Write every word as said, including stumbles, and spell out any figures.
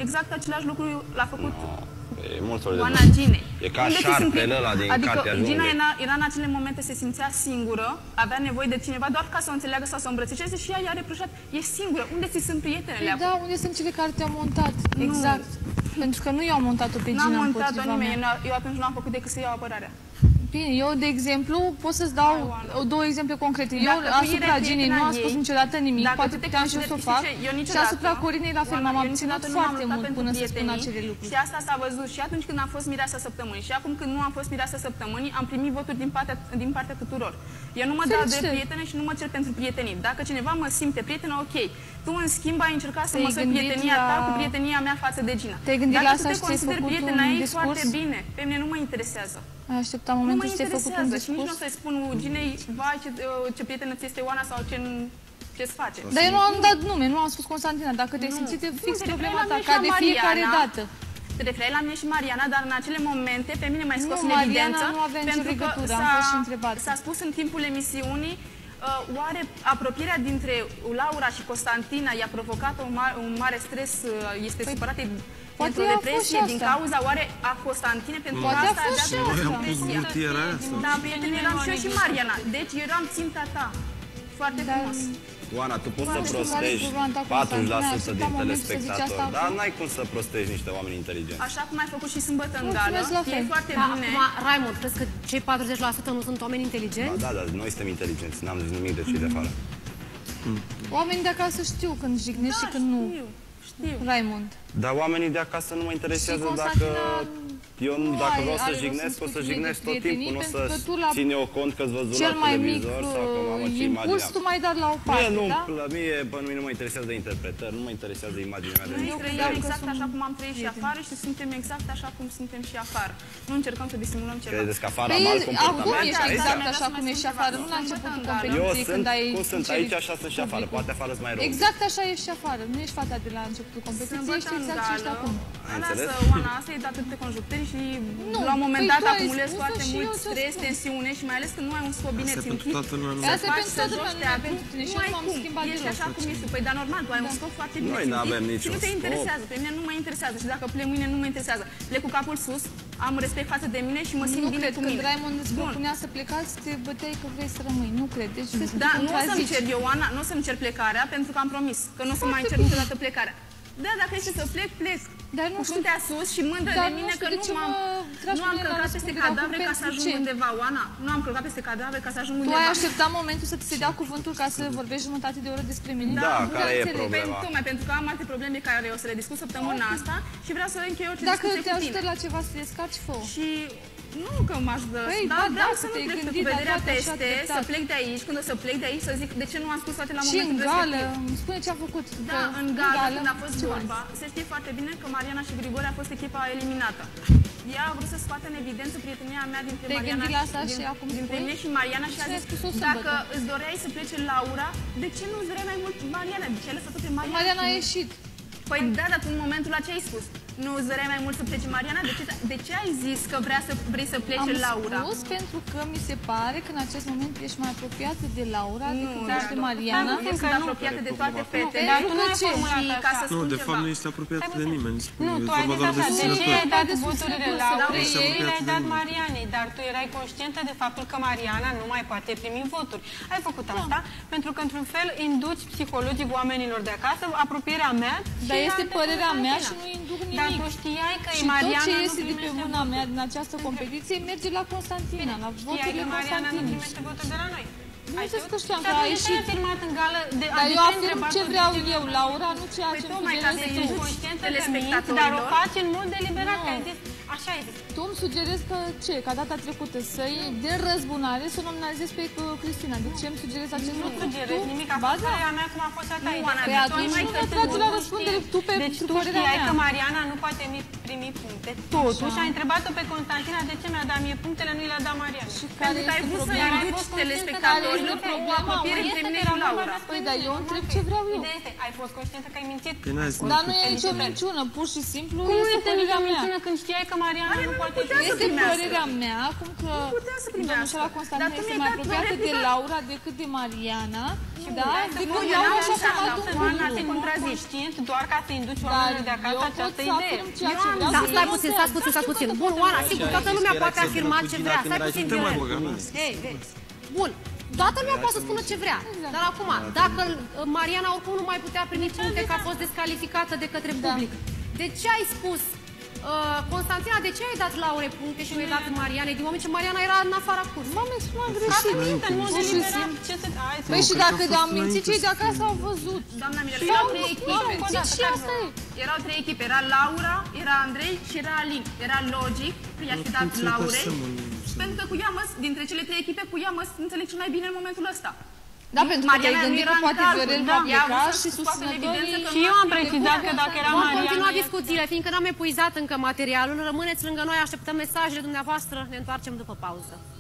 Exact același lucru l-a făcut Oana Ginei. E ca șarpele ăla din adică Cartea Junglei. Gina era, era în acele momente, se simțea singură, avea nevoie de cineva doar ca să o înțeleagă sau să o îmbrățișeze și ea i-a reproșat. E singură. Unde ți sunt prietenele acum? Da, unde sunt cele care te-au montat? Exact. Pentru că nu eu am montat-o pe Gina împotriva mea. N-am montat-o nimeni. Eu atunci nu am făcut decât să iau apărarea. Bine, eu, de exemplu, pot să-ți dau două exemple concrete. Eu asupra Ginei nu am spus niciodată nimic, poate puteam și eu să o fac. Și asupra Corinei la fel, m-am abținut foarte mult până să spun acele lucruri. Și asta s-a văzut și atunci când am fost mireasa săptămânii și acum când nu am fost mireasa săptămânii, am primit voturi din partea, din partea tuturor. Eu nu mă dau de prietene și nu mă cer pentru prietenii. Dacă cineva mă simte prietenă, ok. Tu, în schimb, ai încercat să măsori prietenia ta cu prietenia mea față de Gina. Te-ai gândit la asta și ți-ai făcut un discurs? Foarte bine. Pe mine nu mă interesează. Ai așteptat momentul și ți-ai făcut un discurs? Și nici nu o să-i spun Ginei, vai, ce, ce prietenă ți este Oana sau ce, ce-ți face. Dar eu nu am dat nume, nu am spus Constantina. Dacă te-ai simțit, e fix problema ta, ca de fiecare dată. Te referi la mine și Mariana, dar în acele momente pe mine m-ai scos în evidență. Nu, avea nicio legătură, am fost și întrebat. S-a spus în timpul emisiunii, uh, oare apropierea dintre Laura și Constantina i-a provocat un, mar, un mare stres, uh, este păi, supărată pentru depresie din cauza oare a Constantine, pentru poate asta a dat depresia. Da, prieteni eram și eu și Mariana, deci eram ținta ta. Foarte frumos. Oana, tu poți să prostești patruzeci la sută din telespectatori, dar n-ai cum să prostești niște oameni inteligenți. Așa cum ai făcut și sâmbătă în gală, e foarte bine. Raimond, crezi că cei patruzeci la sută nu sunt oameni inteligenți? Da, da, noi suntem inteligenți, n-am zis nimic de cei de afară. Oamenii de acasă știu când jignești și când nu. Știu. Raimond. Dar oamenii de acasă nu mă interesează dacă... Eu, dacă vreau să jignesc, o să jignesc tot timpul, nu o să țin eu cont că-ți văzut la televizor sau că mamă ce impuls tu mai dat la o parte, da? La mie, pe mine nu mă interesează de interpretări, nu mă interesează de imaginea mea de Noi trăim exact așa cum am trăit și afară și suntem exact așa cum suntem și afară. Nu încercăm să disimulăm ceva. Credeți că afară am alt comportament? Acum ești exact așa cum ești și afară, nu la începutul competiției când ai... Eu sunt, cum sunt aici, așa sunt și afară, poate afară-s mai rău. Exact așa ești și afară, nu ești fata de la începutul competiției, ești exact ce ești acum. Ai înțeles? Oana, asta e dat de conjuncturi și la un moment dat acumulezi foarte mult stres, tensiune și mai ales că nu ai un scop bine țintit. Asta e pentru toată lumea, pentru tine și eu nu m-am schimbat deloc. Ești așa cum ești, păi dar normal, tu ai un scop foarte bine țintit și nu te interesează, pe mine nu mă interesează și dacă plec mâine nu mă interesează. Plec cu capul sus, am respect față de mine și mă simt bine cu mine. Când Raimond îți propunea să plecați, te băteai că vrei să rămâi, nu cred. Deci da, nu o să-mi cer eu, Oana, nu o să-mi cer plecarea pentru că am promis că nu o să mai cer niciodată plecarea. Da, dacă este să plec, plec. Dar nu cu fruntea sus și mândră de mine că nu m-am nu am călcat peste cadavre ca să ajung undeva, Oana. Nu am călcat peste cadavre ca să ajung undeva. Tu ai așteptat momentul să ți se dea cuvântul ca să vorbești jumătate de oră despre mine? Da, care e problema? Tocmai pentru că am alte probleme care o să le discut săptămâna asta și vreau să închei orice discuție cu tine. Dacă te ajută la ceva să te descarci, fă. Și nu că mă ajută, dar vreau să nu plec cu vederea peste, să plec de aici, când o să plec de aici, să zic de ce nu am spus toate la momentul respectiv. Și în gală, spune ce a făcut. Da, în gală, când a fost vorba, se știe foarte bine că Mariana și Grigore a fost echipa eliminată. Ea a vrut să scoată în evidență prietenia mea dintre Mariana și dintre mine și Mariana și a zis, dacă îți doreai să plece Laura, de ce nu îți doreai mai mult Mariana? De ce ai lăsat-o pe Mariana? Mariana a ieșit. Păi da, dar tu în momentul la ce ai spus? Nu îți doreai mai mult să plece Mariana? De ce, de ce ai zis că vrea să, vrei să plece Am Laura? Am spus pentru că mi se pare că în acest moment ești mai apropiată de Laura decât de Mariana. Nu, sunt apropiată de toate fetele. Dar tu nu ai formulat așa. Nu, de fapt nu ești apropiată de nimeni. Nu, tu ai zis așa, de ce ai dat voturile Laurei și le-ai dat Marianei? Dar tu erai conștientă de faptul că Mariana nu mai poate primi voturi. Ai făcut asta pentru că, într-un fel, induci psihologic oamenilor de acasă apropierea mea. Dar este părerea mea și nu induc nimic. Dar tu știai că și Mariana tot ce iese nu de pe mâna mea din această competiție merge la Constantina, la voturile Constantinei. Știai că Mariana nu primește voturi de la noi. Nu știu că știam că a ieșit. afirmat în gală de Dar eu afirm ce vreau eu, Laura, nu ceea ce îmi sugerezi tu. Conștientă că minți, dar o faci în mod deliberat. Așa ai zis. Tu îmi sugerezi că ce? Ca data trecută să iei de răzbunare să nominalizezi pe Cristina. De ce îmi sugerezi acest lucru? Nu sugerezi nimic. A fost părerea mea cum a fost a ta. Păi atunci nu mă tragi la răspundere tu pe Deci tu știai că Mariana nu poate primi puncte. Totuși ai întrebat-o pe Constantina de ce mi-a dat mie punctele, nu i le-a dat Mariana. Și care este problema? Ai vrut telespectatorilor o apropiere între mine și Laura. Păi dar eu întreb ce vreau eu. Ideea este, ai fost conștientă că ai mințit? Dar nu e nicio minciună, pur și simplu Cum este este nicio minciună când știai că Mariana nu poate primi. Este părerea mea, acum că domnișoara Constantina este mai apropiată de Laura decât de Mariana, da? Decât Laura și așa mai adun conștient doar ca să induci oamenii de acasă această idee. Da, stai puțin, stați puțin, stați puțin. Bun, Oana, sigur, toată lumea poate afirma ce vrea. Stai puțin, Viorel. Hei, hei. Bun. Toată lumea poate să spună ce vrea. Dar acum, dacă Mariana oricum nu mai putea primi puncte că a fost descalificată de către public, de ce ai spus, uh, Constantina, de ce ai dat Laure puncte și nu ai dat Marianei, din moment ce Mariana era în afara cursului? M-am exprimat greșit. În mod deliberat, ce să... Păi și dacă am mințit, cei de acasă au văzut. Doamna Mirela, erau trei echipe. Și asta e. Erau trei echipe. Era Laura, era Andrei și era Alin. Era logic că i-aș fi dat Laurei. Pentru că cu ea mă, dintre cele trei echipe, cu ea mă înțeleg cel mai bine în momentul ăsta. Da, pentru că te-ai gândit că poate Viorel va pleca și susținătorii... Și eu am precizat că dacă era Mariana... Vom continua discuțiile, fiindcă n-am epuizat încă materialul. Rămâneți lângă noi, așteptăm mesajele dumneavoastră, ne întoarcem după pauză.